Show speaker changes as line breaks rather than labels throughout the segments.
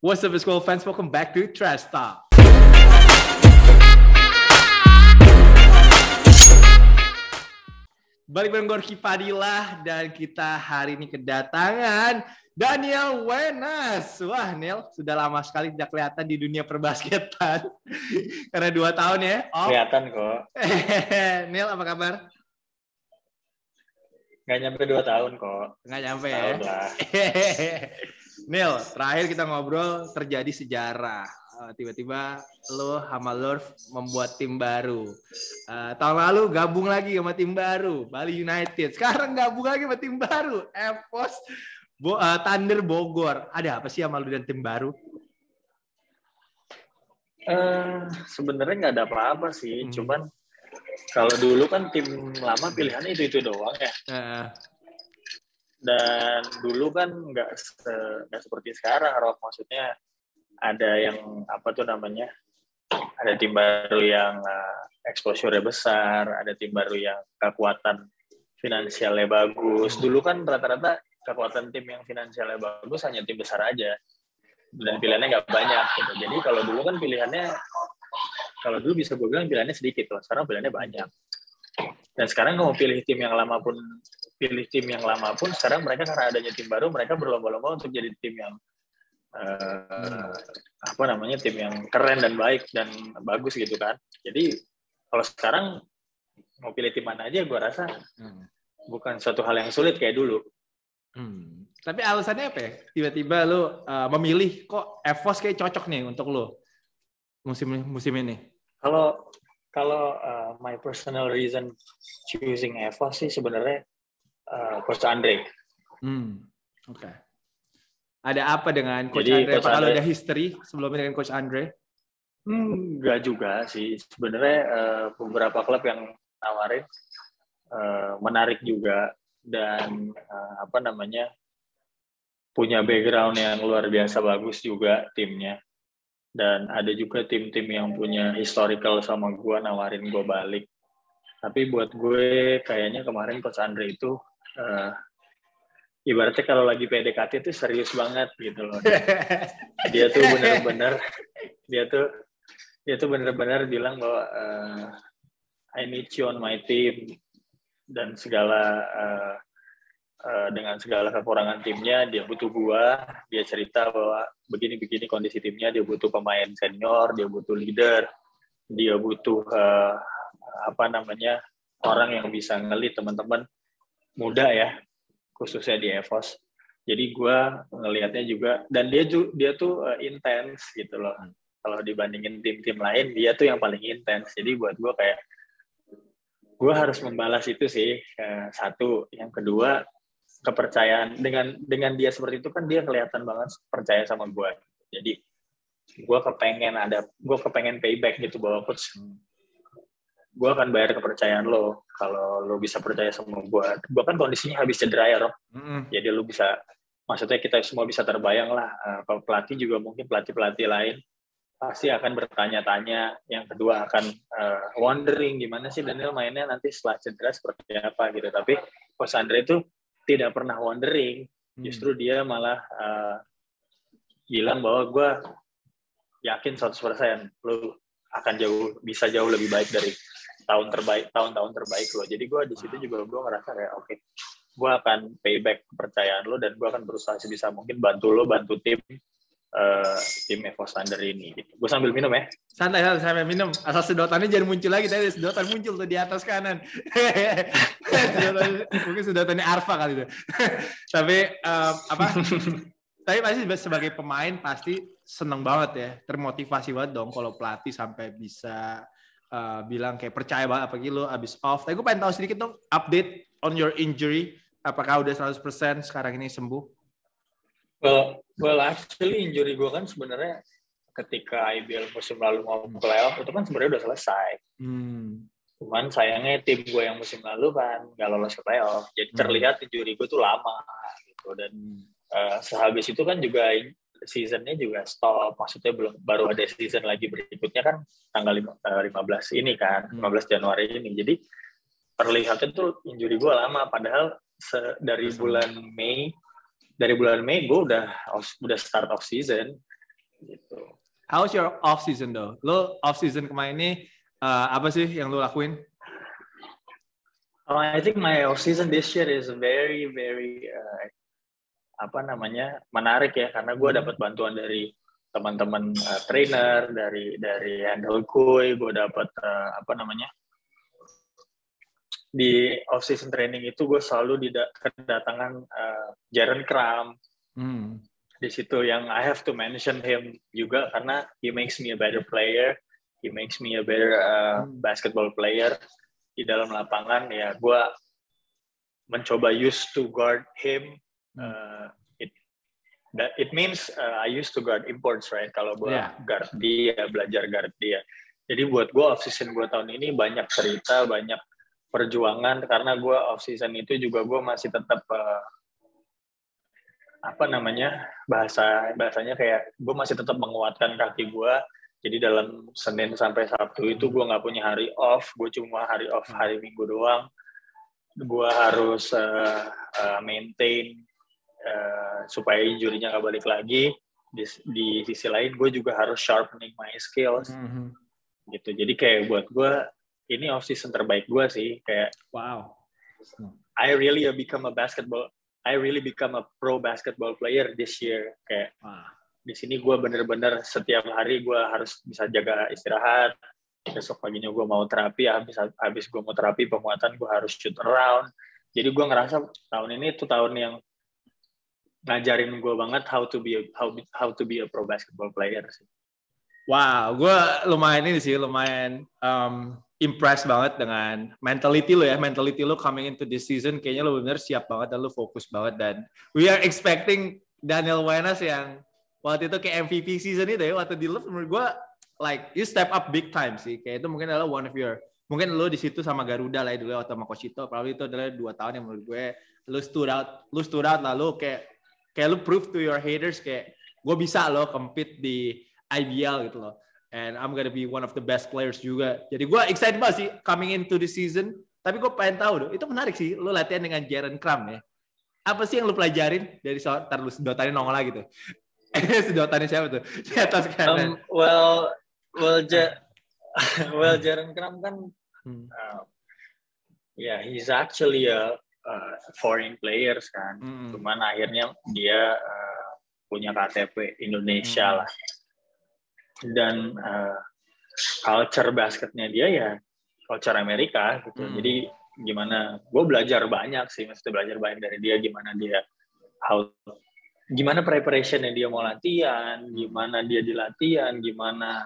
What's up, school fans? Welcome back to Trash Talk. Balik bareng Gorky Padilah dan kita hari ini kedatangan Daniel Wenas. Wah, Neil, sudah lama sekali tidak kelihatan di dunia perbasketan. Karena 2 tahun ya.
Kelihatan kok.
Neil, apa kabar?
Nggak nyampe 2 tahun kok.
Nggak nyampe
tahun
ya?
Lah.
Neil, terakhir kita ngobrol terjadi sejarah. Tiba-tiba lo sama Lurf membuat tim baru. Tahun lalu gabung lagi sama tim baru, Bali United. Sekarang gabung lagi sama tim baru, EVOS Thunder Bogor. Ada apa sih sama lo dan tim baru?
Sebenarnya nggak ada apa-apa sih. Cuman kalau dulu kan tim lama pilihannya itu doang ya. Dan dulu kan nggak seperti sekarang, Rock. Maksudnya ada yang ada tim baru yang exposure-nya besar, ada tim baru yang kekuatan finansialnya bagus. Dulu kan rata-rata kekuatan tim yang finansialnya bagus hanya tim besar aja, dan pilihannya nggak banyak gitu. Jadi kalau dulu bisa gue bilang pilihannya sedikit loh, sekarang pilihannya banyak. Dan sekarang mau pilih tim yang lama pun sekarang mereka karena adanya tim baru, mereka berlomba-lomba untuk jadi tim yang tim yang keren dan baik dan bagus gitu kan. Jadi kalau sekarang mau pilih tim mana aja, gue rasa bukan suatu hal yang sulit kayak dulu.
Tapi alasannya apa ya? Tiba-tiba lo memilih kok EVOS kayak cocok nih untuk lo musim ini.
Kalau my personal reason choosing EVOS sih sebenarnya Coach Andre.
Oke. Ada apa dengan Coach Andre? Apakah lo ada history sebelumnya dengan Coach Andre?
Enggak juga sih. Sebenarnya beberapa klub yang nawarin menarik juga dan punya background yang luar biasa bagus juga timnya. Dan ada juga tim-tim yang punya historical sama gue nawarin gue balik. Tapi buat gue kayaknya kemarin Coach Andre itu ibaratnya kalau lagi PDKT itu serius banget gitu loh. Dia tuh benar-benar bilang bahwa I need you on my team, dan dengan segala kekurangan timnya dia butuh gua. Dia cerita bahwa begini kondisi timnya, dia butuh pemain senior, dia butuh leader, dia butuh orang yang bisa ngelit teman-teman muda ya, khususnya di EVOS. Jadi gue ngelihatnya juga, dan dia tuh intens gitu loh. Kalau dibandingin tim-tim lain, dia tuh yang paling intens. Jadi buat gue kayak, gue harus membalas itu sih. Satu, yang kedua, kepercayaan. Dengan dia seperti itu kan dia kelihatan banget percaya sama gue. Jadi gue kepengen payback gitu, bahwa coach, gue akan bayar kepercayaan lo kalau lo bisa percaya sama gue. Gue kan kondisinya habis cedera ya, Rob. Jadi lo bisa, maksudnya kita semua bisa terbayang lah. Kalau pelatih juga mungkin pelatih lain pasti akan bertanya-tanya. Yang kedua akan wondering gimana sih Daniel mainnya nanti setelah cedera seperti apa gitu. Tapi Coach Andre itu tidak pernah wondering. Justru dia malah bilang bahwa gue yakin 100% lo akan bisa jauh lebih baik dari tahun-tahun terbaik lo. Jadi gue di situ juga gue ngerasa kayak oke, gue akan payback kepercayaan lo, dan gue akan berusaha sebisa mungkin bantu tim EVOS Thunder ini. Gitu. Gue sambil minum ya.
Santai minum. Asal sedotannya jangan muncul lagi. Tadi sedotan muncul tuh di atas kanan. Mungkin sedotannya Arfa kali itu. Tapi Tapi pasti sebagai pemain pasti seneng banget ya, termotivasi banget dong kalau pelatih sampai bisa bilang kayak percaya banget apalagi lo abis off. Tapi gue pengen tahu sedikit dong update on your injury. Apakah udah 100% sekarang ini sembuh?
Well, actually injury gue kan sebenarnya ketika IBL musim lalu mau playoff itu kan sebenarnya udah selesai. Cuman sayangnya tim gue yang musim lalu kan nggak lolos ke playoff. Jadi terlihat injury gue tuh lama gitu, dan sehabis itu kan juga seasonnya juga stop, maksudnya baru ada season lagi berikutnya kan tanggal 15 ini kan, 15 Januari ini. Jadi terlihatnya tuh injury gue lama, padahal dari bulan Mei gue udah start off season.
how's your off season though? Lo off season kemarin ini apa sih yang lo lakuin?
I think my off season this year is very very menarik ya, karena gue dapat bantuan dari teman-teman trainer, dari handle gue dapat di off season training itu gue selalu kedatangan Jaren Kram. Di situ yang I have to mention him juga karena he makes me a better player, he makes me a better basketball player di dalam lapangan. Ya gue mencoba used to guard him. It means I used to guard imports, right? Kalau gue guard dia, belajar guard dia. Jadi buat gue off season gue tahun ini banyak cerita, banyak perjuangan, karena gue off season itu juga gue masih tetap bahasanya kayak gue masih tetap menguatkan kaki gue. Jadi dalam Senin sampai Sabtu itu gue nggak punya hari off, gue cuma hari off hari Minggu doang. Gue harus maintain supaya injury-nya nggak balik lagi. Di sisi lain gue juga harus sharpening my skills. Gitu. Jadi kayak buat gue ini off season terbaik gue sih, kayak
wow.
I really become a pro basketball player this year. Kayak di sini gue bener-bener setiap hari gue harus bisa jaga istirahat. Besok paginya gue mau terapi, habis gue mau terapi penguatan gue harus shoot around. Jadi gue ngerasa tahun ini tuh tahun yang ngajarin gue banget how to be a pro basketball player sih.
Wow, gue lumayan impressed banget dengan mentality lo ya. Mentality lo coming into this season kayaknya lo bener siap banget dan lo fokus banget. Dan we are expecting Daniel Wenas yang waktu itu kayak MVP season itu ya, waktu di Love, menurut gue like you step up big time sih. Kayak itu mungkin adalah mungkin lo di situ sama Garuda lah ya dulu atau sama Coach Ito. Probably itu adalah 2 tahun yang menurut gue lo stood out lah. Lo kayak lo prove to your haters kayak gue bisa lo compete di IBL gitu loh. And I'm gonna be one of the best players juga. Jadi gue excited banget sih coming into the season. Tapi gue pengen tahu dong, itu menarik sih. Lo latihan dengan Jaren Kram ya. Apa sih yang lo pelajarin dari lu sedotannya nongol lagi tuh? Sedotannya siapa tuh? Di atas kanan.
Jaren Kram kan, he's actually a foreign players kan. Cuman akhirnya dia punya KTP Indonesia lah. Dan culture basketnya dia ya culture Amerika gitu. Jadi gimana, gue belajar banyak sih, maksudnya belajar banyak dari dia, gimana preparationnya dia mau latihan, gimana dia di latihan, gimana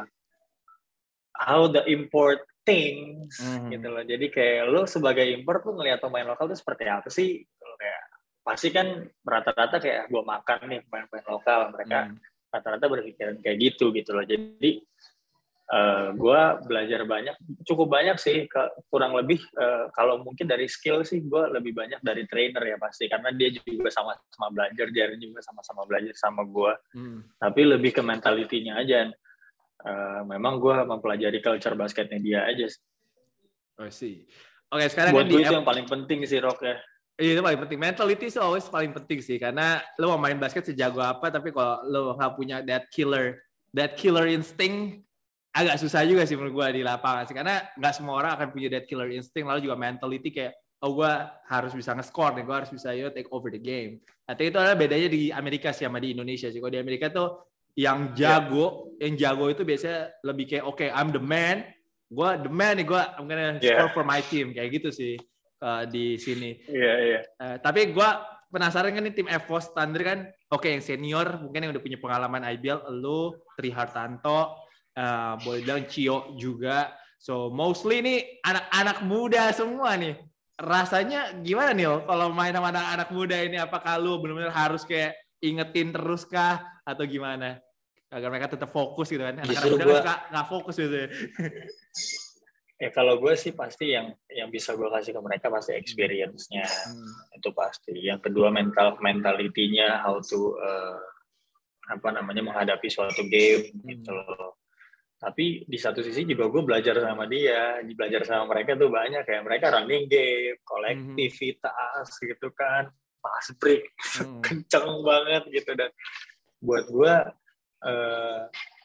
how the import things gitu loh. Jadi kayak lo sebagai import lo ngelihat pemain lokal tuh seperti apa sih? Kayak pasti kan rata-rata kayak gue makan nih pemain lokal, mereka rata-rata berpikiran kayak gitu loh. Jadi gue belajar cukup banyak sih, kurang lebih kalau mungkin dari skill sih gue lebih banyak dari trainer ya pasti, karena dia juga sama-sama belajar, Jaren juga sama-sama belajar sama gue. Tapi lebih ke mentality-nya aja. Memang gue mempelajari culture basketnya dia aja sih.
Oh sih. Oke, sekarang
buat gue itu yang paling penting sih, Rock ya.
Iya, itu paling penting. Mentality is always paling penting sih, karena lo mau main basket sejago apa, tapi kalau lo nggak punya that killer instinct, agak susah juga sih menurut gue di lapangan sih, karena nggak semua orang akan punya that killer instinct. Lalu juga mentality kayak, gue harus bisa nge-score nih, gue harus bisa take over the game. Tapi itu adalah bedanya di Amerika sih sama di Indonesia sih. Kalau di Amerika tuh yang jago itu biasanya lebih kayak, okay, I'm the man nih, I'm gonna score for my team, kayak gitu sih. Di sini. Tapi gue penasaran kan nih tim EVOS Thunder kan, oke, yang senior mungkin yang udah punya pengalaman IBL, lu, Tri Hartanto, boleh bilang Cio juga. So mostly nih anak-anak muda semua nih. Rasanya gimana nih kalau main sama anak-anak muda ini? Apakah lu benar-benar harus kayak ingetin terus kah atau gimana? Agar mereka tetap fokus gitu kan. Anak-anak muda kan suka nggak fokus gitu.
Ya kalau gue sih pasti yang bisa gue kasih ke mereka pasti experience-nya, itu pasti. Yang kedua mentality-nya, how to menghadapi suatu game gitu loh. Tapi di satu sisi juga gue belajar sama mereka tuh banyak, kayak mereka running game, kolektivitas gitu kan, fast break kenceng banget gitu. Dan buat gue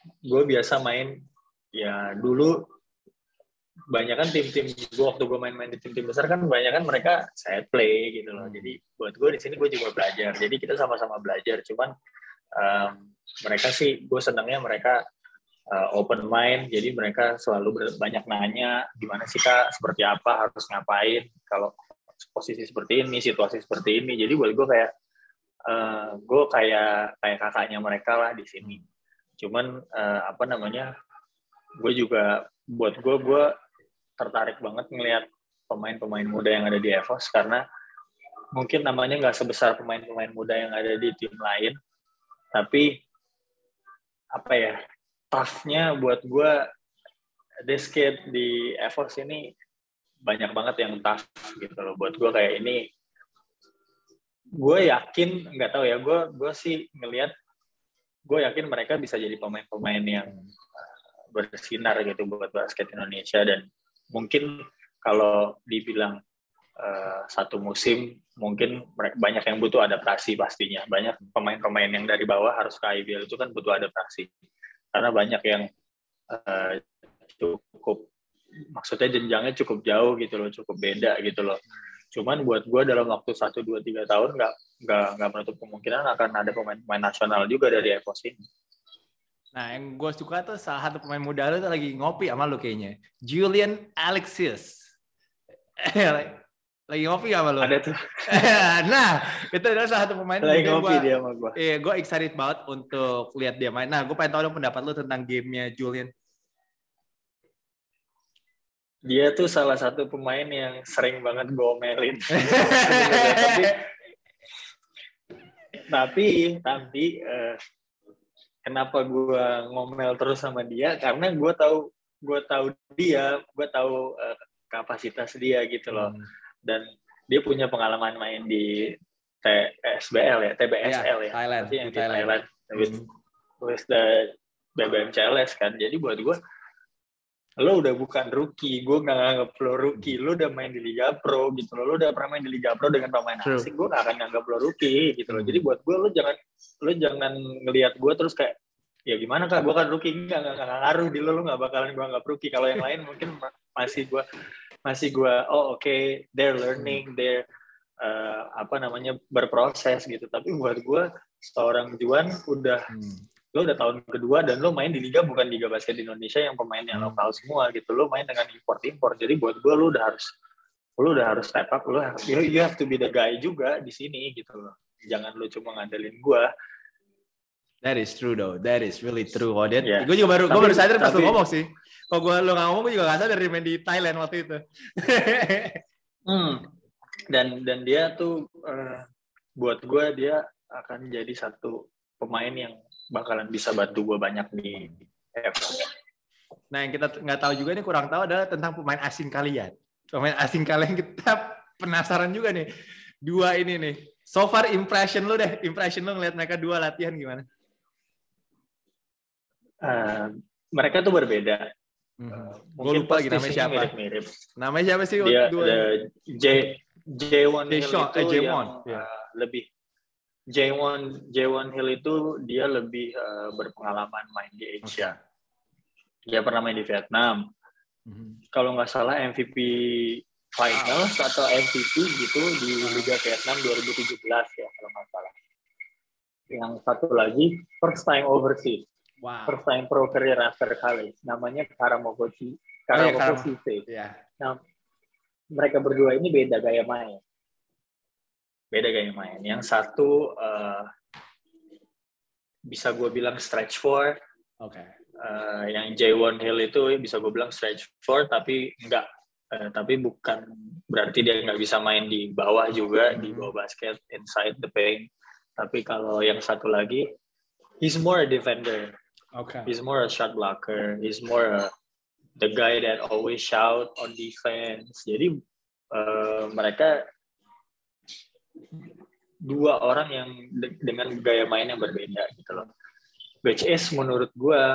gue biasa main ya dulu banyak kan tim-tim gue waktu gue main-main di tim-tim besar kan banyak kan mereka set play gitu loh. Jadi buat gue di sini gue juga belajar. Jadi kita sama-sama belajar. Cuman mereka sih gue senangnya mereka open mind. Jadi mereka selalu banyak nanya gimana sih Kak, seperti apa, harus ngapain kalau posisi seperti ini, situasi seperti ini. Jadi buat gue kayak gue kayak kakaknya mereka lah di sini. Cuman apa namanya? Gue juga buat gue tertarik banget ngelihat pemain-pemain muda yang ada di EVOS karena mungkin namanya nggak sebesar pemain-pemain muda yang ada di tim lain, tapi apa ya, toughnya buat gue this kid di EVOS ini banyak banget yang tough gitu loh. Buat gue kayak ini, gue yakin, nggak tahu ya, gue sih ngelihat, gue yakin mereka bisa jadi pemain-pemain yang bersinar gitu buat basket Indonesia. Dan mungkin kalau dibilang satu musim mungkin banyak yang butuh adaptasi pastinya. Banyak pemain-pemain yang dari bawah harus ke IBL itu kan butuh adaptasi. Karena banyak yang cukup, maksudnya jenjangnya cukup jauh gitu loh, cukup beda gitu loh. Cuman buat gue dalam waktu 1, 2, 3 tahun nggak menutup kemungkinan akan ada pemain-pemain nasional juga dari EVOS ini.
Nah, yang gue suka tuh salah satu pemain muda lu tuh lagi ngopi sama lu kayaknya. Julian Alexis. Lagi ngopi gak sama lu?
Ada tuh.
Nah, itu adalah salah satu pemain
lagi
muda
ngopi dia sama gue.
Iya, gue excited banget untuk lihat dia main. Nah, gue pengen tahu dong pendapat lu tentang gamenya Julian.
Dia tuh salah satu pemain yang sering banget gue omelin. tapi kenapa gue ngomel terus sama dia? Karena gue tahu dia, gue tahu kapasitas dia gitu loh. Dan dia punya pengalaman main di TBSL ya,
Thailand,
yang di Thailand with the BBM CLS kan. Jadi buat gue, lo udah bukan rookie, gue nggak nganggap lo rookie, lo udah main di Liga Pro gitu lo udah pernah main di Liga Pro dengan pemain asing, gue nggak akan nganggap lo rookie gitu loh. Jadi buat gue lo jangan ngelihat gue terus kayak ya gimana Kak, gue kan rookie, nggak ngaruh di lo nggak bakalan gue anggap rookie. Kalau yang lain mungkin masih gue oh oke, they're learning, they're berproses gitu. Tapi buat gue seorang Juan lo udah tahun kedua dan lo main di liga bukan liga basket Indonesia yang pemainnya lokal semua gitu. Lo main dengan import. Jadi buat gue lo udah harus step up. You have to be the guy juga di sini gitu loh. Jangan lo cuma ngandelin gue.
That is true though. That is really true. Yeah. Gue juga baru sadar pas lo ngomong sih. Kalau lo nggak ngomong, gue juga nggak sadar dari main di Thailand waktu itu.
Dan dia tuh buat gue dia akan jadi satu pemain yang bakalan bisa bantu gue banyak di EVOS.
Nah, yang kita nggak tahu juga nih, kurang tahu adalah tentang pemain asing kalian. Pemain asing kalian kita penasaran juga nih. Dua ini nih. So far impression lo ngeliat mereka dua latihan gimana?
Mereka tuh berbeda.
Gue lupa lagi namanya siapa.
Mirip-mirip.
Namanya siapa sih?
Dia ada J1 Hill itu yang lebih. J1 Hill itu dia lebih berpengalaman main di Asia. Dia pernah main di Vietnam. Kalau nggak salah MVP Finals atau MVP gitu di Liga Vietnam 2017 ya kalau nggak salah. Yang satu lagi first time overseas. First time pro career after college. Namanya Karamokochi. Nah, mereka berdua ini beda gaya main. Yang satu bisa gue bilang stretch 4. Yang J1 Hill itu bisa gue bilang stretch 4 tapi enggak. Tapi bukan berarti dia nggak bisa main di bawah juga, di bawah basket, inside the paint. Tapi kalau yang satu lagi, he's more a defender. He's more a shot blocker. He's more the guy that always shout on defense. Jadi mereka dua orang yang dengan gaya main yang berbeda gitu loh. Which is menurut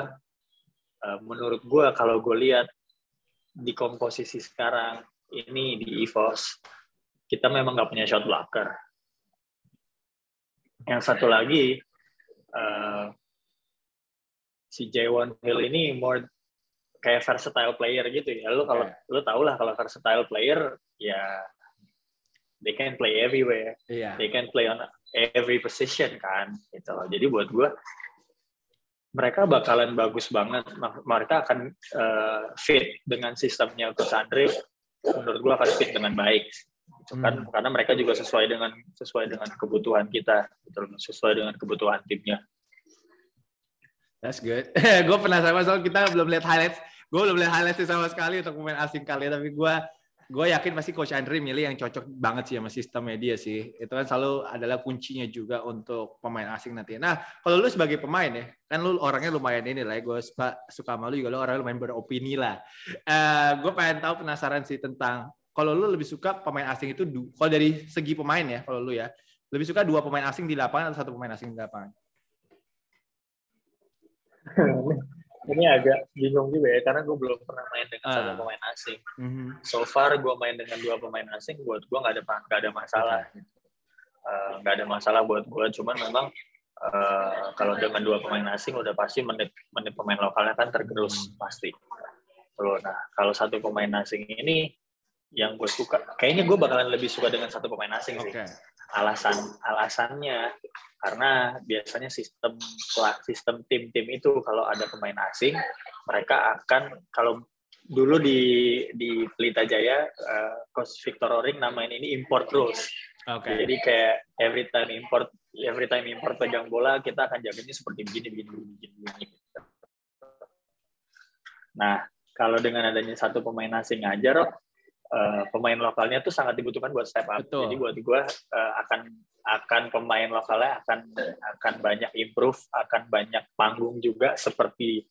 gue kalau gue lihat di komposisi sekarang ini di EVOS kita memang nggak punya shot blocker. Yang satu lagi si Jaewon Hill ini more kayak versatile player gitu ya. Lu kalau lu tau lah kalau versatile player ya they can play everywhere. They can play on every position kan gitu. Jadi buat gue mereka bakalan bagus banget. Mereka akan fit dengan sistemnya Coach Andre. Menurut gue akan fit dengan baik. Gitu kan? Karena mereka juga sesuai dengan kebutuhan kita, gitu, sesuai dengan kebutuhan timnya.
That's good. Gue penasaran soal kita belum lihat highlights. Gue belum lihat highlights sama sekali untuk pemain asing kali, tapi gue yakin pasti Coach Andre milih yang cocok banget sih sama sistemnya dia sih. Itu kan selalu adalah kuncinya juga untuk pemain asing nanti. Nah, kalau lu sebagai pemain ya, kan lu orangnya lumayan ini lah ya, gue suka sama lu juga, lu orangnya lumayan beropini lah. Gue pengen tahu, penasaran sih tentang, kalau lu lebih suka pemain asing itu, kalau dari segi pemain ya, kalau lu ya, lebih suka 2 pemain asing di lapangan atau 1 pemain asing di lapangan?
Ini agak bingung juga ya, karena gue belum pernah main dengan 1 pemain asing. So far gue main dengan 2 pemain asing, buat gue nggak ada masalah. Nggak ada masalah buat gue, cuman memang kalau dengan 2 pemain asing udah pasti menit pemain lokalnya kan tergerus pasti. Nah kalau 1 pemain asing ini yang gue suka, kayaknya gue bakalan lebih suka dengan 1 pemain asing sih. Alasannya karena biasanya sistem tim itu kalau ada pemain asing, mereka akan, kalau dulu di Pelita Jaya, Coach Victor Oring namain ini import rules. Jadi kayak every time import pegang bola, kita akan jaganya seperti begini. Nah, kalau dengan adanya 1 pemain asing aja, Rob, pemain lokalnya tuh sangat dibutuhkan buat step up. Betul. Jadi buat gue akan pemain lokalnya akan banyak improve, akan banyak panggung juga seperti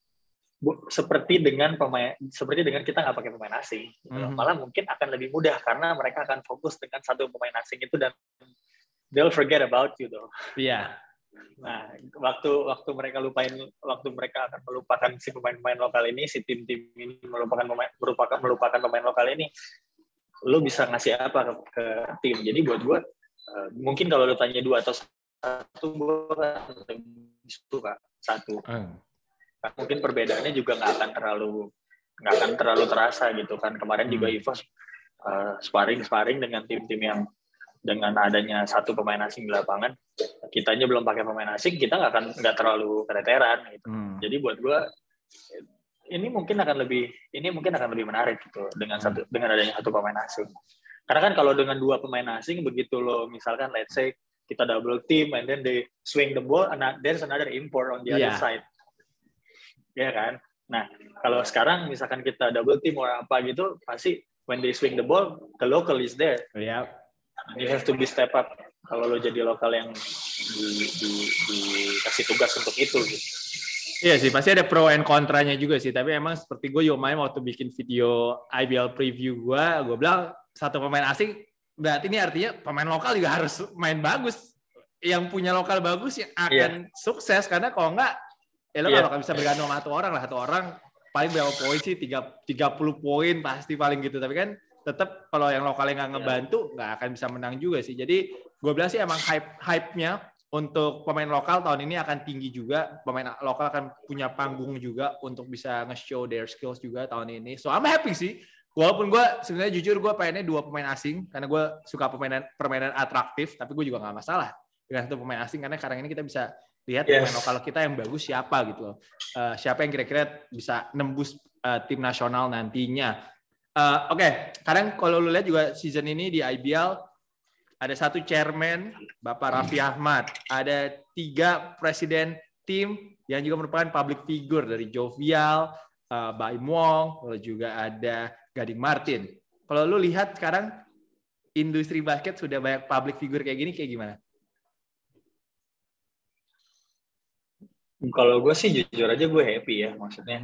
dengan kita nggak pakai pemain asing. Malah mungkin akan lebih mudah karena mereka akan fokus dengan 1 pemain asing itu dan they'll forget about you though.
Iya.
Nah, waktu mereka akan melupakan si pemain-pemain lokal ini, si tim-tim ini melupakan pemain lokal ini, lu bisa ngasih apa ke tim? Jadi buat gue, mungkin kalau lu tanya 2 atau 1, gue lebih suka 1. Mungkin perbedaannya juga nggak akan terlalu terasa gitu kan. Kemarin juga EVOS sparring dengan tim-tim yang dengan adanya 1 pemain asing di lapangan, kitanya belum pakai pemain asing, kita nggak terlalu keteteran gitu. Jadi buat gue ini mungkin akan lebih menarik gitu dengan adanya 1 pemain asing. Karena kan kalau dengan 2 pemain asing, begitu lo misalkan let's say kita double team and then they swing the ball and there's another import on the other side. Ya kan? Nah, kalau sekarang misalkan kita double team or apa gitu, pasti when they swing the ball, the local is there. You have to be step up kalau lo jadi lokal yang dikasih tugas untuk itu gitu.
Iya sih, pasti ada pro and kontranya juga sih. Tapi emang seperti gue juga main waktu bikin video IBL preview gue bilang 1 pemain asing, berarti ini artinya pemain lokal juga harus main bagus. Yang punya lokal bagus yang akan sukses, karena kalau enggak, ya lo nggak bakal bisa bergantung sama 1 orang lah. 1 orang paling berapa poin sih? 30 poin pasti paling gitu. Tapi kan tetap kalau yang lokalnya nggak ngebantu, nggak akan bisa menang juga sih. Jadi gue bilang sih emang hype-nya untuk pemain lokal tahun ini akan tinggi juga. Pemain lokal akan punya panggung juga untuk bisa nge-show their skills juga tahun ini. So I'm happy sih. Walaupun gue sebenarnya jujur gue pengennya 2 pemain asing karena gue suka permainan atraktif. Tapi gue juga nggak masalah dengan 1 pemain asing karena sekarang ini kita bisa lihat pemain lokal kita yang bagus siapa gitu loh. Siapa yang kira-kira bisa nembus tim nasional nantinya. Oke, sekarang kalau lu lihat juga season ini di IBL ada 1 chairman, Bapak Raffi Ahmad, ada 3 presiden tim yang juga merupakan public figure dari Jovial, Baim Wong, lalu juga ada Gading Martin. Kalau lu lihat sekarang industri basket sudah banyak public figure kayak gini, kayak gimana?
Kalau gue sih jujur aja gue happy ya, maksudnya.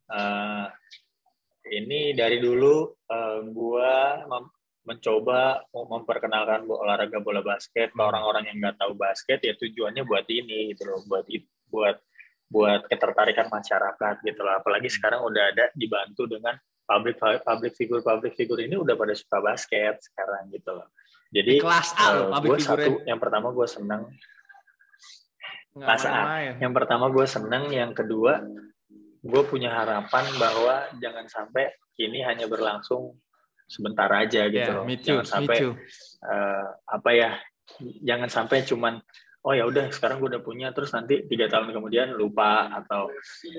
Ini dari dulu gue mencoba memperkenalkan olahraga bola basket ke orang-orang yang nggak tahu basket, ya tujuannya buat ini gitu loh, buat ketertarikan masyarakat gitu loh. Apalagi sekarang udah ada dibantu dengan public figure ini udah pada suka basket sekarang gitu loh. Jadi
kelas A loh,
gue yang pertama gue senang. Pas yang pertama gue seneng, yang kedua gue punya harapan bahwa jangan sampai ini hanya berlangsung sebentar aja gitu loh. Jangan sampai jangan sampai cuman oh ya udah sekarang gue udah punya, terus nanti 3 tahun kemudian lupa, atau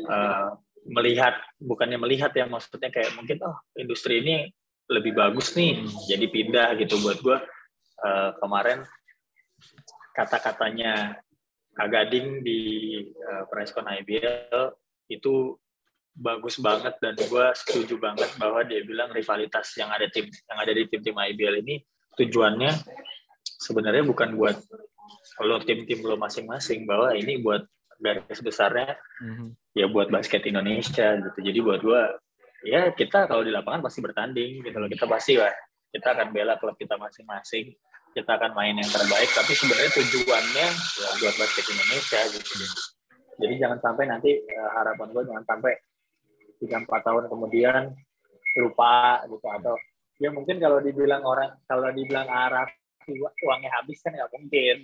bukannya melihat ya, maksudnya kayak mungkin industri ini lebih bagus nih, jadi pindah gitu. Buat gue kemarin kata-katanya Kak Gading di presscon IBL itu bagus banget, dan gue setuju banget bahwa dia bilang rivalitas yang ada di tim-tim IBL ini tujuannya sebenarnya bukan buat tim-tim lo masing-masing, bahwa ini buat garis besarnya ya buat basket Indonesia gitu. Jadi buat gue ya kita kalau di lapangan pasti bertanding gitu loh, kita akan bela klub kita masing-masing, kita akan main yang terbaik, tapi sebenarnya tujuannya ya buat basket Indonesia gitu. Jadi jangan sampai nanti harapan gue jangan sampai 3-4 tahun kemudian lupa gitu, atau ya mungkin kalau dibilang Araf uangnya habis kan nggak mungkin.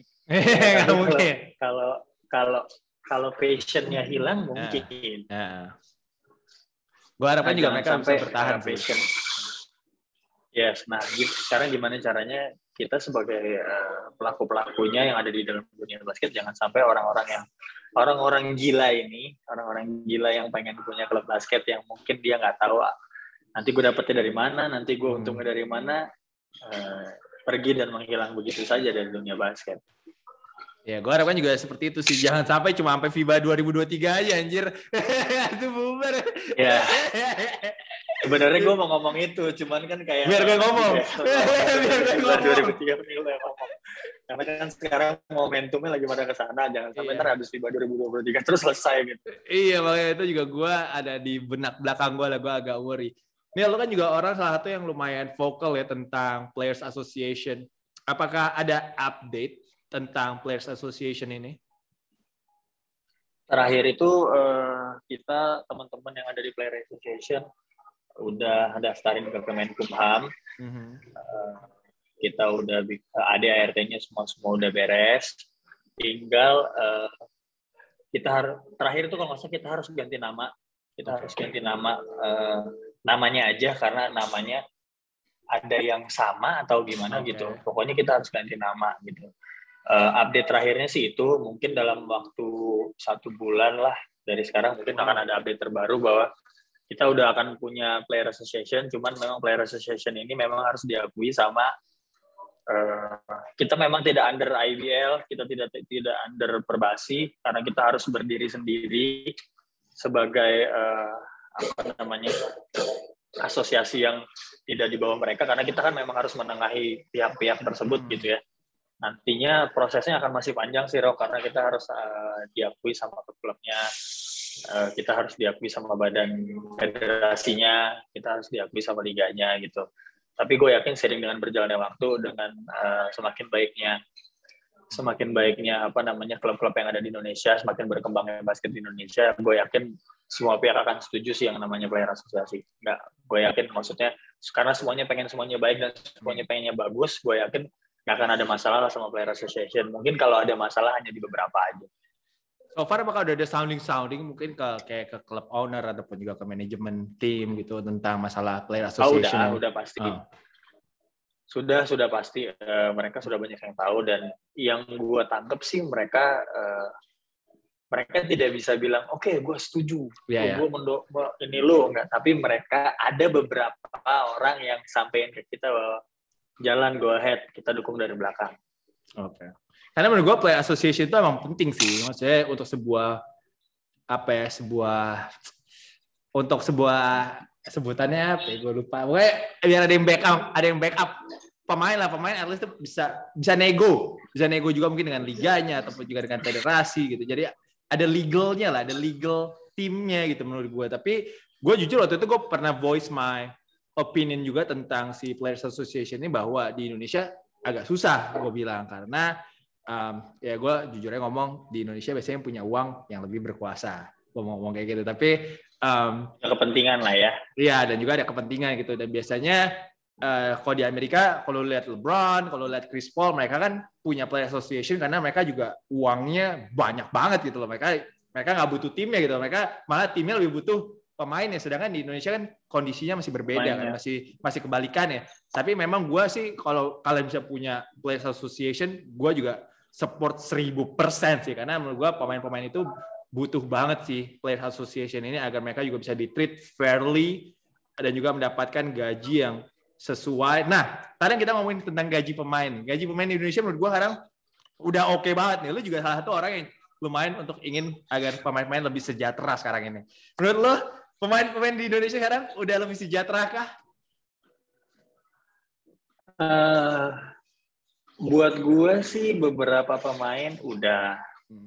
Kalau passionnya hilang mungkin.
Gue harapkan juga mereka bisa bertahan
passion. Yes, nah sekarang gimana caranya kita sebagai pelaku-pelakunya yang ada di dalam dunia basket, jangan sampai orang-orang gila yang pengen punya klub basket yang mungkin dia nggak tahu nanti gue dapetnya dari mana, nanti gue untungnya dari mana, pergi dan menghilang begitu saja dari dunia basket.
Ya, gue harapkan juga seperti itu sih. Jangan sampai cuma sampai FIBA 2023 aja, anjir. Itu bubar.
Ya. Sebenarnya gue mau ngomong itu, cuman kan kayak...
Biar gue ngomong.
Biar gue ngomong. 2003 gue ngomong. Karena kan sekarang momentumnya lagi pada kesana, jangan sampai ntar habis FIBA 2023 terus selesai gitu.
Iya, makanya itu juga gue ada di benak belakang gue agak worry. Nih, lo kan juga orang salah satu yang lumayan vokal ya tentang Players Association. Apakah ada update tentang Players Association ini?
Terakhir itu kita teman-teman yang ada di Players Association udah daftarin ke Kemenkumham. Kita udah ADART-nya semua udah beres. Tinggal terakhir itu kalau nggak salah kita harus ganti nama. Harus ganti nama, namanya aja, karena namanya ada yang sama atau gimana gitu. Pokoknya kita harus ganti nama gitu. Update terakhirnya sih itu mungkin dalam waktu 1 bulan lah dari sekarang mungkin akan ada update terbaru bahwa kita udah akan punya Player Association. Cuman memang Player Association ini memang harus diakui sama kita memang tidak under IBL, kita tidak under Perbasi, karena kita harus berdiri sendiri sebagai asosiasi yang tidak di bawah mereka, karena kita kan memang harus menengahi pihak-pihak tersebut gitu ya. Nantinya prosesnya akan masih panjang sih, Rok, karena kita harus diakui sama klubnya, kita harus diakui sama badan federasinya, kita harus diakui sama liganya gitu. Tapi gue yakin seiring dengan berjalannya waktu, dengan semakin baiknya klub-klub yang ada di Indonesia, semakin berkembangnya basket di Indonesia, gue yakin semua pihak akan setuju sih yang namanya player asosiasi. Nggak, gue yakin maksudnya karena semuanya baik dan semuanya pengennya bagus, gue yakin nggak akan ada masalah lah sama player association. Mungkin kalau ada masalah hanya di beberapa aja.
So far apakah udah ada sounding mungkin kayak ke klub owner ataupun juga ke manajemen tim gitu tentang masalah player association?
Udah pasti. Sudah pasti. Mereka sudah banyak yang tahu, dan yang gue tangkap sih mereka tidak bisa bilang oke, gue setuju, gue ini lo enggak. Tapi mereka ada beberapa orang yang sampein ke kita bahwa jalan, go ahead, kita dukung dari belakang.
Oke. Karena menurut gue player association itu emang penting sih, maksudnya untuk sebuah sebutannya gue lupa. Pokoknya biar ada yang backup pemain at least bisa nego juga mungkin dengan liganya ataupun juga dengan federasi gitu. Jadi ada legalnya lah, ada legal timnya gitu menurut gue. Tapi gue jujur waktu itu gue pernah voice my opinion juga tentang si Players Association ini, bahwa di Indonesia agak susah gue bilang, karena ya gue jujurnya ngomong di Indonesia biasanya punya uang yang lebih berkuasa, gue mau ngomong kayak gitu. Tapi
kepentingan lah ya.
Iya, dan juga ada kepentingan gitu, dan biasanya kalau di Amerika, kalau lihat LeBron, kalau lihat Chris Paul, mereka kan punya player association karena mereka juga uangnya banyak banget gitu loh. Mereka nggak butuh timnya gitu. Mereka malah timnya lebih butuh pemainnya. Sedangkan di Indonesia kan kondisinya masih berbeda kan, masih kebalikan ya. Tapi memang gue sih kalau kalian bisa punya player association, gue juga support 1000% sih, karena menurut gue pemain-pemain itu butuh banget sih player association ini agar mereka juga bisa di-treat fairly dan juga mendapatkan gaji yang sesuai. Nah, tadi kita ngomongin tentang gaji pemain. Gaji pemain di Indonesia menurut gue sekarang udah oke banget nih. Lu juga salah satu orang yang lumayan untuk ingin agar pemain-pemain lebih sejahtera sekarang ini. Menurut lu, pemain-pemain di Indonesia sekarang udah lebih sejahtera kah?
Buat gue sih beberapa pemain udah.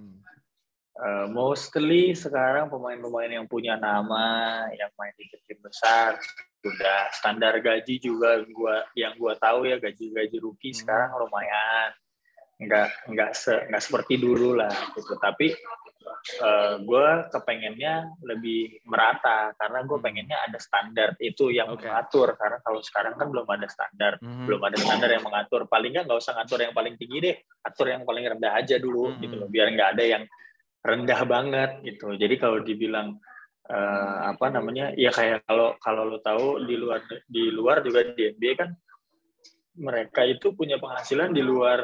Mostly sekarang pemain-pemain yang punya nama, yang main di tim besar, udah standar gaji juga yang gua tahu ya, gaji rookie sekarang lumayan, nggak seperti dulu lah gitu. Tapi gue kepengennya lebih merata karena gue pengennya ada standar itu yang mengatur, karena kalau sekarang kan belum ada standar, yang mengatur. Paling nggak usah ngatur yang paling tinggi deh, atur yang paling rendah aja dulu gitu loh, biar nggak ada yang rendah banget gitu. Jadi kalau dibilang ya kayak kalau lo tahu di luar juga di NBA kan mereka itu punya penghasilan di luar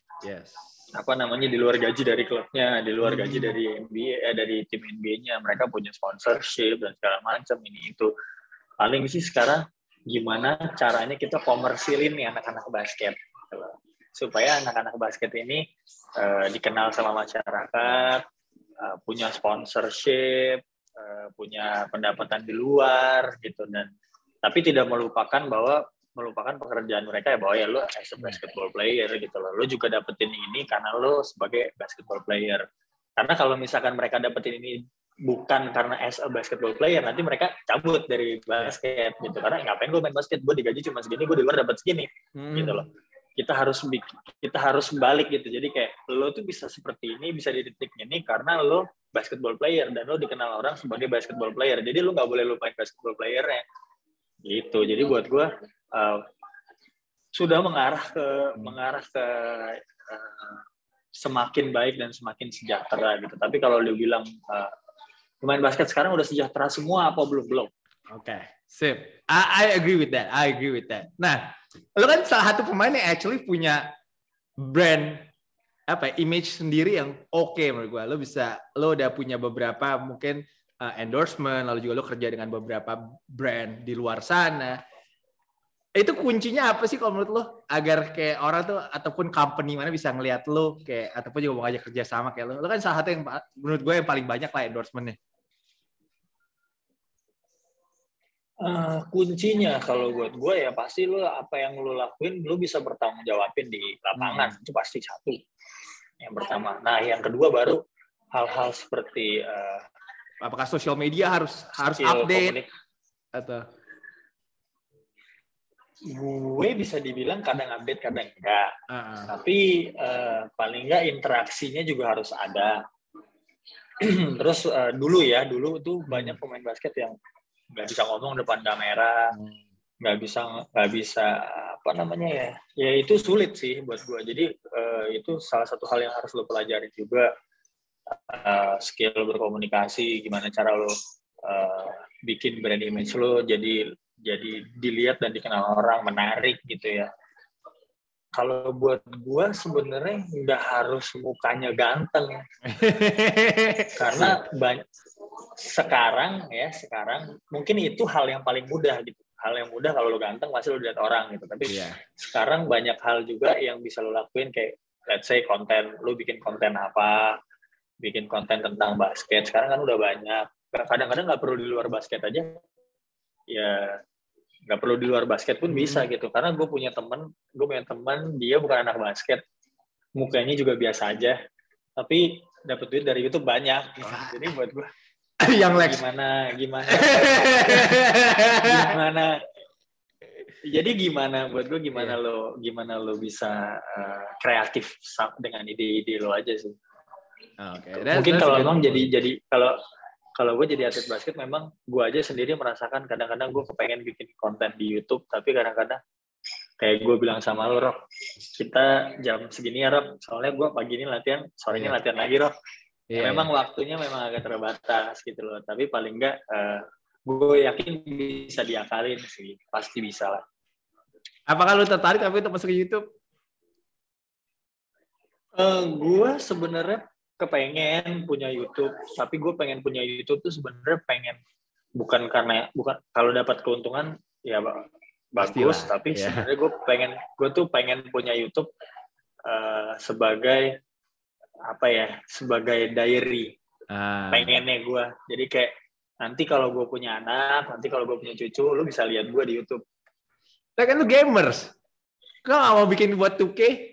di luar gaji dari klubnya, di luar gaji dari NBA, dari tim NBA-nya. Mereka punya sponsorship dan segala macam ini itu. Paling sih sekarang gimana caranya kita komersilin nih anak-anak basket gitu, supaya anak-anak basket ini dikenal sama masyarakat, punya sponsorship, punya pendapatan di luar gitu, dan tapi tidak melupakan pekerjaan mereka ya, bahwa ya lo as a basketball player gitu loh, lo juga dapetin ini karena lo sebagai basketball player. Karena kalau misalkan mereka dapetin ini bukan karena as a basketball player, nanti mereka cabut dari basket gitu, karena ngapain gue main basket, gue digaji cuma segini, gue di luar dapat segini gitu loh. Kita harus balik gitu. Jadi kayak lo tuh bisa seperti ini, bisa di titik ini karena lo basketball player dan lo dikenal orang sebagai basketball player. Jadi lo nggak boleh lupain basketball playernya gitu. Jadi buat gue sudah mengarah ke semakin baik dan semakin sejahtera gitu. Tapi kalau dia bilang pemain basket sekarang udah sejahtera semua apa belum?
Oke, sip. I agree with that. Nah, lo kan salah satu pemain yang actually punya brand image sendiri yang oke menurut gue. Lo udah punya beberapa mungkin endorsement, lalu juga lo kerja dengan beberapa brand di luar sana. Itu kuncinya apa sih kalau menurut lo agar kayak orang tuh ataupun company mana bisa ngelihat lo kayak ataupun juga mau ngajak kerja sama kayak lo? Lo kan salah satu yang menurut gue yang paling banyak lah endorsementnya.
Kuncinya kalau buat gue ya pasti lo apa yang lo lakuin lo bisa bertanggung jawabin di lapangan, itu pasti satu yang pertama. Nah yang kedua baru hal-hal seperti
apakah sosial media harus update atau
gue bisa dibilang kadang update kadang enggak, tapi paling enggak interaksinya juga harus ada. Terus dulu tuh banyak pemain basket yang nggak bisa ngomong depan kamera, nggak bisa ya itu sulit sih buat gue. Jadi itu salah satu hal yang harus lo pelajari juga, skill berkomunikasi, gimana cara lo bikin brand image lo jadi dilihat dan dikenal orang, menarik gitu ya. Kalau buat gue sebenarnya nggak harus mukanya ganteng, karena sekarang mungkin itu hal yang paling mudah gitu. Hal yang mudah kalau lo ganteng pasti lo dilihat orang gitu. Tapi sekarang banyak hal juga yang bisa lo lakuin, kayak let's say konten, lo bikin konten tentang basket. Sekarang kan udah banyak. Kadang-kadang nggak perlu di luar basket aja. Ya nggak perlu di luar basket pun bisa gitu, karena gue punya teman dia bukan anak basket, mukanya juga biasa aja, tapi dapat duit dari YouTube banyak gitu. Jadi buat gue
yang
gimana buat gue gimana lo bisa kreatif dengan ide-ide lo aja sih.
Okay.
Mungkin kalau memang jadi kalau gue jadi atlet basket memang gue aja sendiri merasakan kadang-kadang gue kepengen bikin konten di YouTube, tapi kadang-kadang kayak gue bilang sama lo, Rock, kita jam segini ya, Rock, soalnya gue pagi ini latihan, sorenya latihan lagi, Rock. Ya memang waktunya memang agak terbatas gitu loh, tapi paling enggak gue yakin bisa diakalin sih, pasti bisa lah.
Apakah lu tertarik tapi untuk masuk ke YouTube?
Gue sebenarnya kepengen punya YouTube, tapi gue pengen punya YouTube tuh sebenarnya pengen bukan kalau dapat keuntungan ya bagus, pastilah, tapi sebenarnya gue tuh pengen punya YouTube sebagai apa ya, sebagai diary. Pengennya gue, jadi kayak nanti kalau gue punya anak, nanti kalau gue punya cucu, lu bisa lihat gue di YouTube.
Kan lu gamers, kok gak mau bikin buat 2K?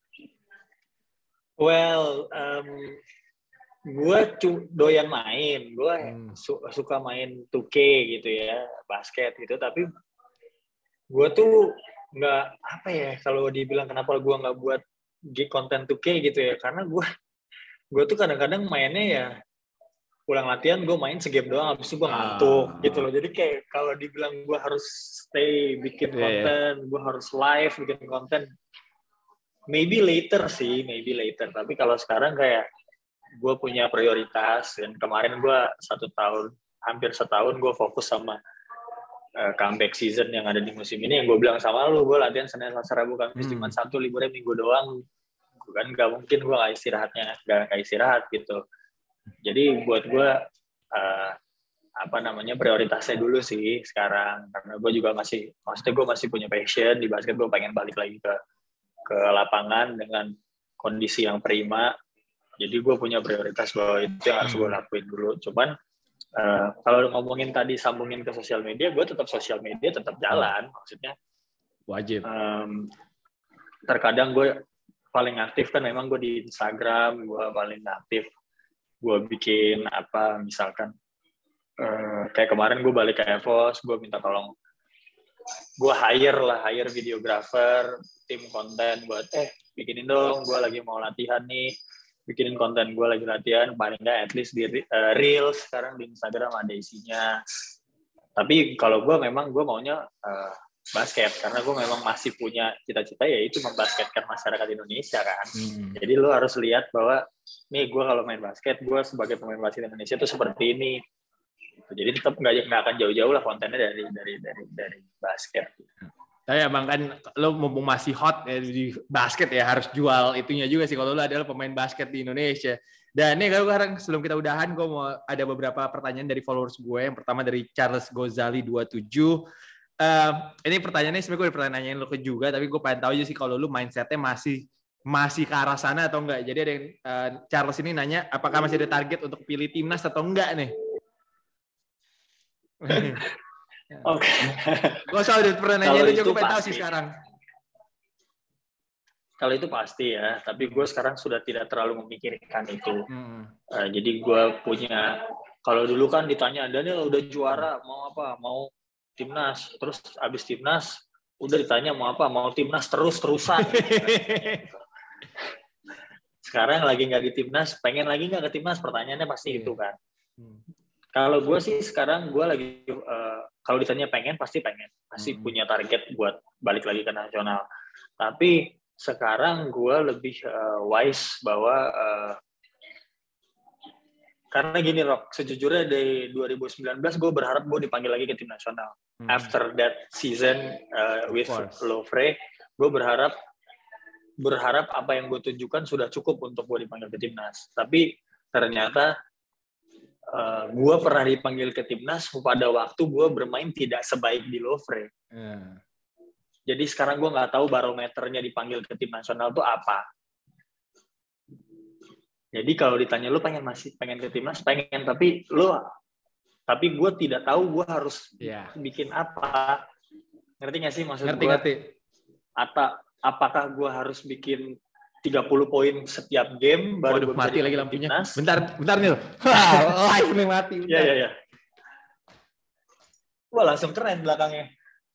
Well, gue doyan main, gue suka main 2K gitu ya, basket gitu, tapi gue tuh nggak, apa ya, kalau dibilang kenapa gue nggak buat konten 2K gitu ya, karena gue tuh kadang-kadang mainnya ya pulang latihan gue main segame doang, habis itu gue ngantuk gitu loh. Jadi kayak kalau dibilang gue harus stay bikin konten, gue harus live bikin konten, maybe later, tapi kalau sekarang kayak gue punya prioritas, dan kemarin gue hampir setahun gue fokus sama comeback season yang ada di musim ini, yang gue bilang sama lu, gue latihan Senin, Selasa, Rabu, Kamis, Jumat, Sabtu, liburnya Minggu doang, kan gak mungkin gue gak istirahat gitu. Jadi buat gue prioritasnya dulu sih sekarang, karena gue juga gue masih punya passion di basket, gue pengen balik lagi ke lapangan dengan kondisi yang prima. Jadi gue punya prioritas bahwa itu yang harus gue lakuin dulu. Cuman kalau ngomongin tadi sambungin ke sosial media, gue tetap sosial media tetap jalan, maksudnya
wajib.
Terkadang gue paling aktif kan memang gue di Instagram, gue paling aktif. Gue bikin apa, misalkan kayak kemarin gue balik ke EVOS, gue minta tolong, gue hire videographer, tim konten buat bikinin dong, gue lagi mau latihan nih, bikinin konten gue lagi latihan, paling nggak at least di Reels sekarang di Instagram ada isinya. Tapi kalau gue maunya basket, karena gue memang masih punya cita-cita yaitu membasketkan masyarakat Indonesia kan. Jadi lo harus lihat bahwa nih gue kalau main basket, gue sebagai pemain basket Indonesia tuh seperti ini. Jadi tetap nggak akan jauh-jauh lah kontennya dari basket.
Tapi emang kan lo mumpung masih hot ya di basket ya, harus jual itunya juga sih kalau lo adalah pemain basket di Indonesia. Dan nih kalau sekarang sebelum kita udahan, gue mau ada beberapa pertanyaan dari followers gue. Yang pertama dari Charles Gozali 27. Ini pertanyaannya sebenarnya gue pernah nanyain lo ke juga, tapi gue pengen tahu aja sih kalau lo mindsetnya masih ke arah sana atau enggak. Jadi ada yang Charles ini nanya, apakah masih ada target untuk pilih timnas atau enggak nih?
Oke.
Gue selalu pernah nanya lu juga, pengen tahu sih sekarang.
Kalau itu pasti ya, tapi gue sekarang sudah tidak terlalu memikirkan itu. Jadi gue punya, kalau dulu kan ditanya, Daniel udah juara, mau apa? Mau timnas. Terus abis timnas, udah ditanya mau apa? Mau timnas terus-terusan. Sekarang lagi nggak di timnas, pengen lagi nggak ke timnas? Pertanyaannya pasti itu kan. Kalau gue sih sekarang gue lagi, kalau ditanya pengen, pasti pengen. Pasti punya target buat balik lagi ke nasional. Tapi sekarang gue lebih wise bahwa, karena gini Rock, sejujurnya dari 2019 gue berharap gue dipanggil lagi ke tim nasional. After that season with Louvre, gue berharap apa yang gue tunjukkan sudah cukup untuk gue dipanggil ke timnas. Tapi ternyata gue pernah dipanggil ke timnas pada waktu gue bermain tidak sebaik di Louvre. Jadi sekarang gue nggak tahu barometernya dipanggil ke tim nasional itu apa. Jadi kalau ditanya lu pengen ke timnas, pengen, tapi gue tidak tahu gue harus bikin apa. Ngerti nggak sih maksud gue?
Ngerti.
Apakah gue harus bikin 30 poin setiap game baru gue bisa
mati lagi lampunya.
Timnas?
Bentar Nil. Live nih mati.
Iya. Wah, langsung keren belakangnya.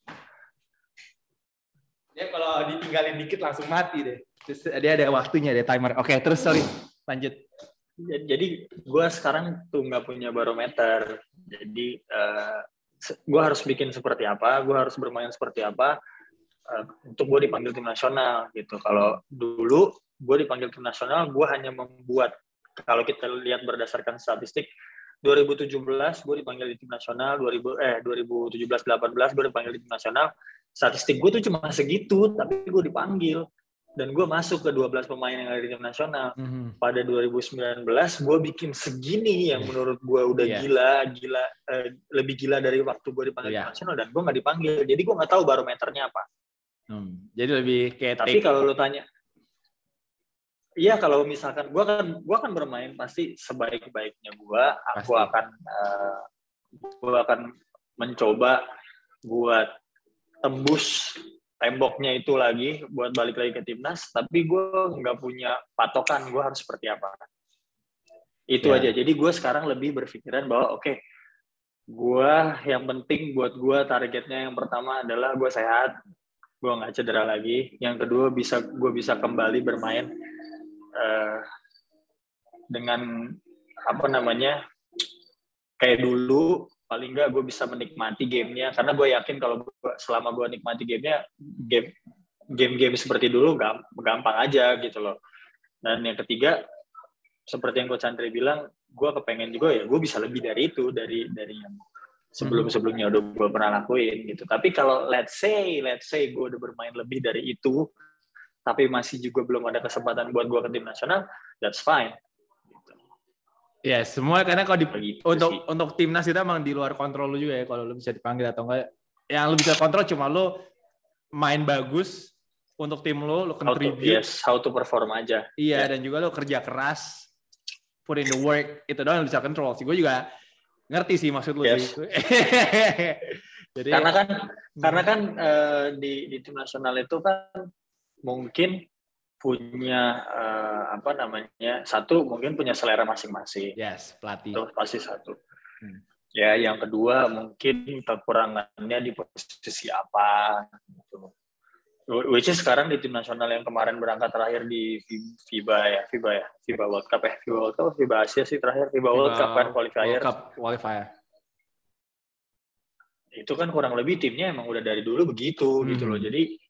Ya kalau ditinggalin dikit langsung mati deh. Terus dia ada waktunya, ada timer. Oke, terus sorry. Lanjut.
Jadi gue sekarang tuh nggak punya barometer. Jadi gue harus bikin seperti apa, gue harus bermain seperti apa untuk gue dipanggil tim nasional gitu. Kalau dulu gue dipanggil tim nasional, gue hanya membuat, kalau kita lihat berdasarkan statistik, 2017 gue dipanggil di tim nasional, 2017-18 gue dipanggil di tim nasional. Statistik gue tuh cuma segitu, tapi gue dipanggil. Dan gue masuk ke 12 pemain yang ada di tim nasional. Pada 2019 gue bikin segini yang menurut gue udah gila, lebih gila dari waktu gue dipanggil tim nasional, dan gue nggak dipanggil. Jadi gue nggak tahu barometernya apa.
Jadi lebih kayak
tapi kalau lu tanya, iya, kalau misalkan gue akan bermain pasti sebaik-baiknya gue akan mencoba buat tembus temboknya itu lagi, buat balik lagi ke timnas, tapi gue nggak punya patokan gue harus seperti apa. Itu aja. Jadi gue sekarang lebih berpikiran bahwa oke, gue yang penting buat gue targetnya yang pertama adalah gue sehat, gue nggak cedera lagi. Yang kedua gue bisa kembali bermain dengan kayak dulu. Paling nggak gue bisa menikmati gamenya, karena gue yakin kalau selama gue nikmati gamenya, game seperti dulu gampang aja gitu loh. Dan yang ketiga, seperti yang Coach Andre bilang, gue kepengen juga ya gue bisa lebih dari itu, dari yang sebelumnya udah gue pernah lakuin gitu. Tapi kalau let's say gue udah bermain lebih dari itu, tapi masih juga belum ada kesempatan buat gue ke tim nasional, that's fine.
Ya, semua karena kalau untuk timnas itu emang di luar kontrol lu juga ya, kalau lu bisa dipanggil atau enggak. Yang lu bisa kontrol cuma lu main bagus untuk tim lu contribute.
How to perform aja.
Iya, dan juga lu kerja keras, put in the work, itu doang yang bisa kontrol sih. Gue juga ngerti sih maksud lu sih.
Jadi, karena kan di tim nasional itu kan mungkin punya satu mungkin punya selera masing-masing.
Yes, pelatih.
Itu pasti satu. Ya, yang kedua mungkin kekurangannya di posisi apa gitu. Which is sekarang di tim nasional yang kemarin berangkat terakhir di FIBA World Cup FIBA Asia sih terakhir, FIBA World Cup kan
qualifier.
Itu kan kurang lebih timnya emang udah dari dulu begitu gitu loh. Jadi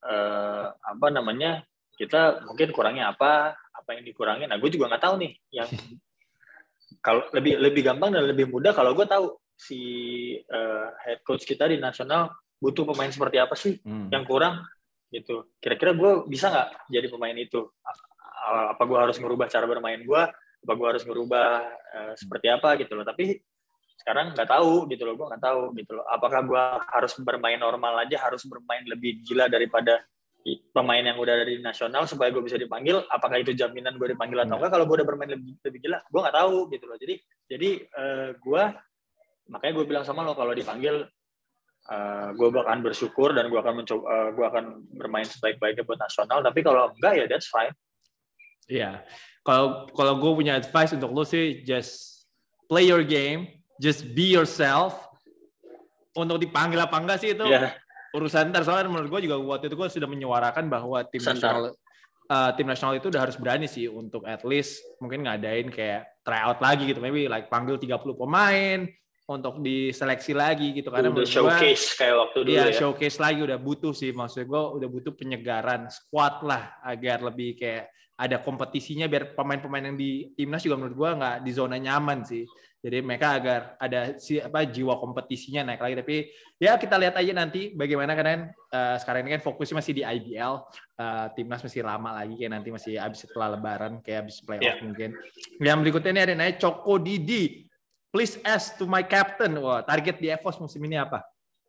kita mungkin kurangnya apa yang dikurangin. Nah, gue juga nggak tahu nih yang kalau lebih gampang dan lebih mudah kalau gue tahu si head coach kita di nasional butuh pemain seperti apa sih yang kurang gitu. Kira-kira gue bisa nggak jadi pemain itu? Apa gue harus merubah cara bermain gue? Apa gue harus merubah seperti apa gitu loh? Tapi sekarang nggak tahu gitu loh, gue nggak tahu gitu loh. Apakah gue harus bermain normal aja, harus bermain lebih gila daripada pemain yang udah dari nasional supaya gue bisa dipanggil? Apakah itu jaminan gue dipanggil atau enggak? Kalau gue udah bermain lebih gila, gue nggak tahu gitu loh. Jadi makanya gue bilang sama lo, kalau dipanggil gue akan bersyukur dan gue akan bermain sebaik-baiknya buat nasional. Tapi kalau enggak ya that's fine.
Iya. Kalau gue punya advice untuk lo sih, just play your game, just be yourself. Untuk dipanggil apa enggak sih itu urusan ntar. Soalnya menurut gue juga waktu itu gue sudah menyuarakan bahwa tim nasional itu udah harus berani sih untuk at least mungkin ngadain kayak tryout lagi gitu, maybe like panggil 30 pemain untuk diseleksi lagi gitu, karena
udah showcase kayak waktu dulu ya.
Showcase lagi udah butuh sih, maksud gue udah butuh penyegaran squad lah agar lebih kayak ada kompetisinya, biar pemain-pemain yang di timnas juga menurut gue nggak di zona nyaman sih. Jadi mereka agar ada jiwa kompetisinya naik lagi. Tapi ya kita lihat aja nanti bagaimana, kan sekarang ini kan fokusnya masih di IBL. Timnas masih lama lagi, kayak nanti masih habis setelah lebaran, kayak habis playoff mungkin. Yang berikutnya ini ada nanya Coko Didi. Please ask to my captain. Wah, target di EVOS musim ini apa?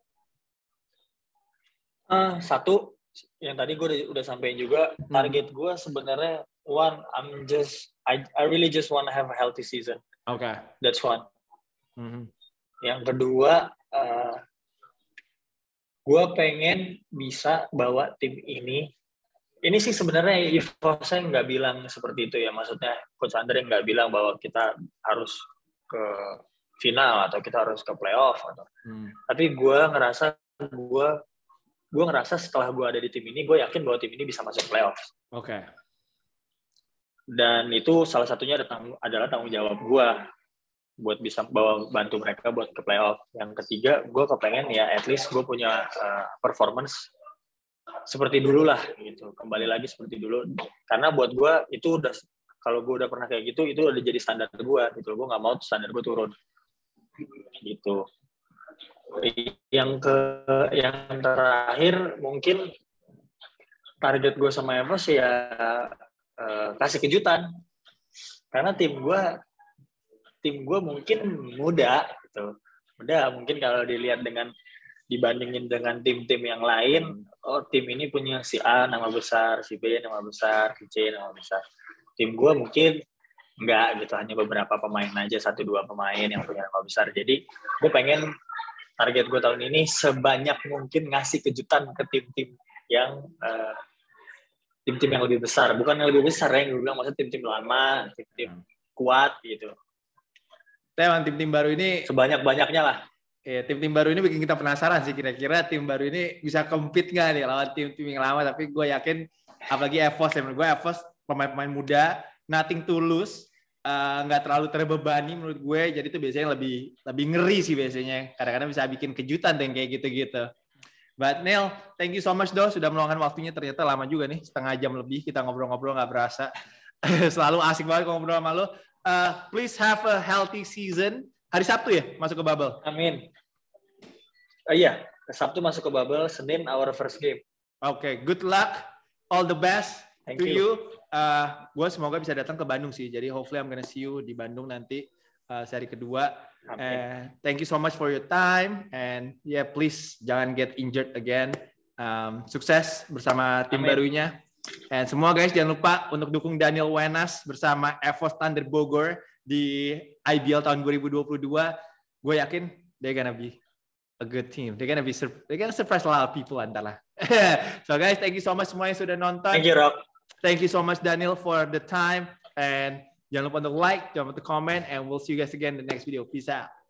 Satu, yang tadi gue udah sampein juga. Target gue sebenarnya I really just want to have a healthy season.
Okay.
That's one. Yang kedua, gue pengen bisa bawa tim ini. Ini sih sebenarnya EVOS saya nggak bilang seperti itu ya. Maksudnya Coach Andre nggak bilang bahwa kita harus ke final atau kita harus ke playoff atau. Tapi gue ngerasa setelah gue ada di tim ini, gue yakin bahwa tim ini bisa masuk playoff.
Oke.
Dan itu salah satunya adalah tanggung jawab gue buat bisa bantu mereka buat ke playoff. Yang ketiga, gue kepengen ya at least gue punya performance seperti dulu lah gitu, kembali lagi seperti dulu. Karena buat gue itu udah, kalau gue udah pernah kayak gitu, itu udah jadi standar gue gitu. Gue nggak mau standar gue turun gitu. Yang terakhir mungkin target gue sama Evos ya kasih kejutan, karena tim gue mungkin muda gitu. Mungkin kalau dilihat dibandingin dengan tim-tim yang lain, oh tim ini punya si A nama besar, si B nama besar, si C nama besar. Tim gue mungkin enggak gitu, hanya beberapa pemain aja, 1-2 pemain yang punya nama besar. Jadi gue pengen target gue tahun ini sebanyak mungkin ngasih kejutan ke tim-tim yang tim-tim yang lebih besar, bukan yang lebih besar yang gue bilang, maksudnya tim-tim lama, tim-tim kuat gitu.
Emang tim-tim baru ini
sebanyak-banyaknya lah.
Ya, tim-tim baru ini bikin kita penasaran sih, kira-kira tim baru ini bisa compete nggak nih lawan tim-tim yang lama. Tapi gue yakin, apalagi EVOS ya, menurut gue EVOS pemain-pemain muda, nothing to lose, nggak terlalu terbebani menurut gue. Jadi itu biasanya lebih ngeri sih biasanya. Kadang-kadang bisa bikin kejutan deh kayak gitu-gitu. But Neil, thank you so much sudah meluangkan waktunya. Ternyata lama juga nih, setengah jam lebih kita ngobrol-ngobrol nggak berasa. Selalu asik banget ngobrol sama lo. Please have a healthy season. Hari Sabtu ya masuk ke bubble.
Amin. Iya, Sabtu masuk ke bubble, Senin our first game.
Oke, good luck, all the best
Thank
to you.
you.
Gue semoga bisa datang ke Bandung sih. Jadi hopefully I'm gonna see you di Bandung nanti seri kedua. Thank you so much for your time and yeah, please jangan get injured again. Sukses bersama tim barunya. And semua guys jangan lupa untuk dukung Daniel Wenas bersama EVOS Thunder Bogor di IBL tahun 2022. Gue yakin they're gonna be a good team. They're gonna surprise a lot of people antara. So guys, thank you so much semua yang sudah nonton.
Thank you, Rock.
Thank you so much Daniel for the time and jangan lupa untuk like, jangan lupa untuk comment, and we'll see you guys again in the next video. Peace out.